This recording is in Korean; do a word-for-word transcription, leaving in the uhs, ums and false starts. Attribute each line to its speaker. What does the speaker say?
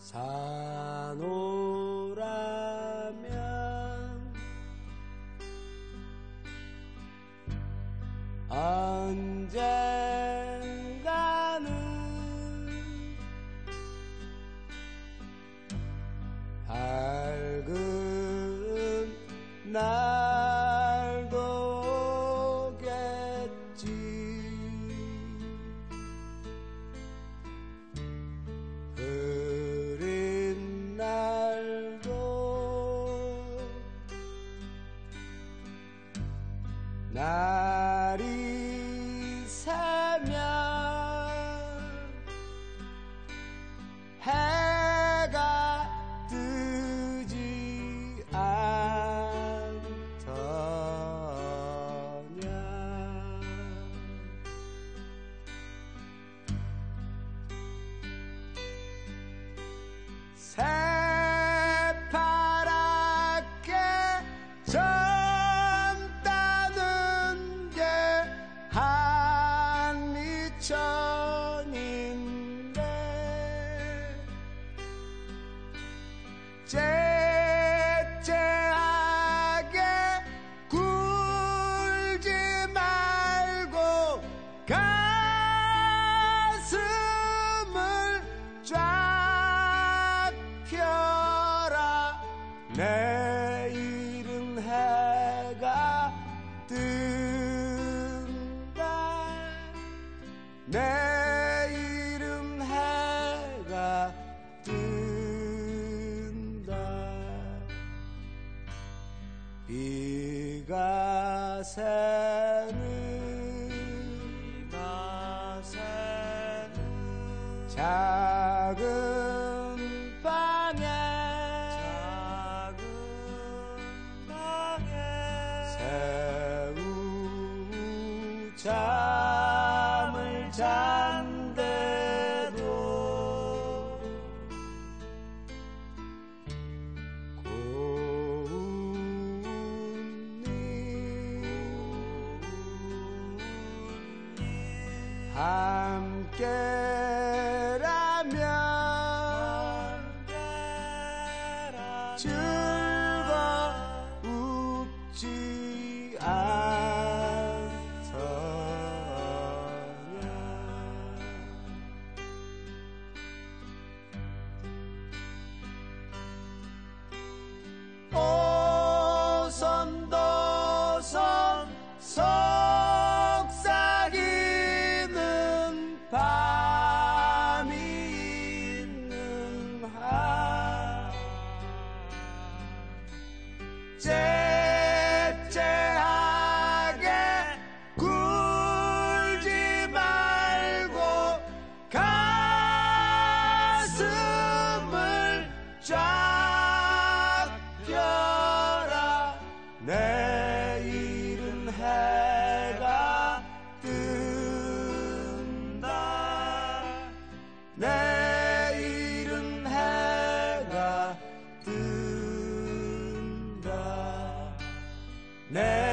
Speaker 1: 사노라면 언젠가는 밝은 날도 오겠지. 흐린 날도 날이 새면 해가 뜨지 않더냐. 새파랗게 젊다는 게 한미천인데 째째하게 굴지 말고 가슴을 쫙 펴라. 내일은 해가 뜬다. 내일은 해가 뜬다. 비가 새는 비가 새는 작은 방에 작은 방에 새우 잠을 잔대도 함께라면 즐거우지 않더냐. 오손도손 속삭이는 밤이 있는 한 째째하게 굴지 말고 가슴을 쫙 펴라. 내일은 해가 뜬다. 내일은 해가 뜬다. 내